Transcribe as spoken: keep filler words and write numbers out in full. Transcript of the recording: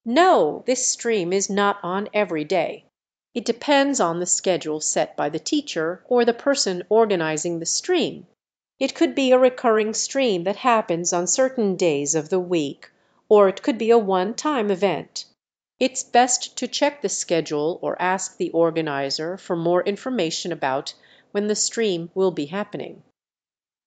No, this stream is not on every day. It depends on the schedule set by the teacher or the person organizing the stream. It could be a recurring stream that happens on certain days of the week, or it could be a one-time event. It's best to check the schedule or ask the organizer for more information about when the stream will be happening.